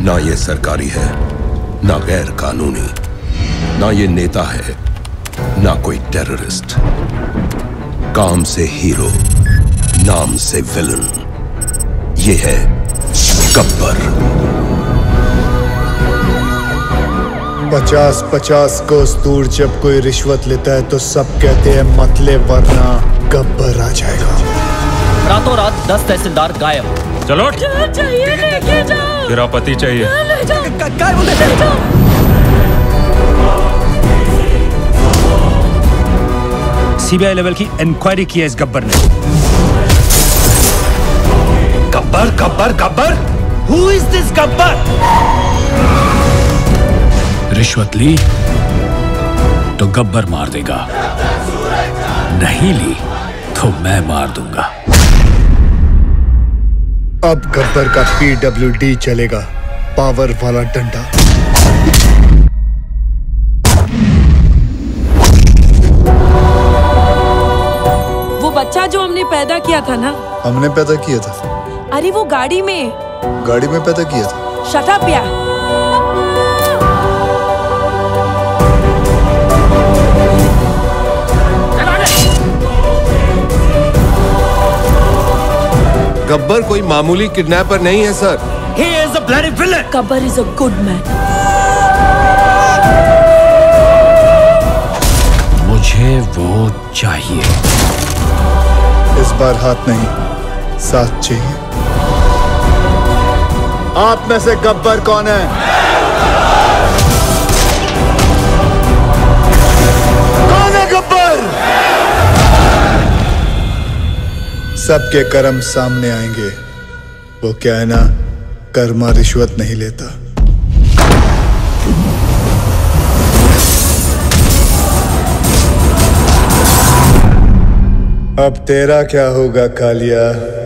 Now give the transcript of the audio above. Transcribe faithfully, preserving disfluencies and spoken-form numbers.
ना ये सरकारी है, ना गैर कानूनी, ना ये नेता है, ना कोई टेररिस्ट। काम से हीरो, नाम से विलन। ये है गब्बर। पचास पचास कोस दूर जब कोई रिश्वत लेता है तो सब कहते हैं मतले, वरना गब्बर आ जाएगा। रातों रात दस तहसीलदार गायब। चलो चाहिए लेके जाओ। तेरा पति चाहिए। ले जाओ। ले जाओ। सीबीआई लेवल की इंक्वायरी की है इस गब्बर ने। Gabbar Gabbar Gabbar who is this Gabbar? रिश्वत ली तो गब्बर मार देगा, नहीं ली तो मैं मार दूंगा। अब गब्बर का पीडब्ल्यूडी चलेगा, पावर वाला डंडा। वो बच्चा जो हमने पैदा किया था ना। हमने पैदा किया था? अरे वो गाड़ी में। गाड़ी में पैदा किया था? शट अप यार। गब्बर कोई मामूली किडनैपर नहीं है sir. He is a bloody villain. Gabbar is a good man. मुझे वो चाहिए। इस बार हाथ नहीं, साथ चाहिए। आप में से गब्बर कौन है? कौन है गब्बर? सबके कर्म सामने आएंगे। वो क्या है ना, कर्मा रिश्वत नहीं लेता। अब तेरा क्या होगा कालिया?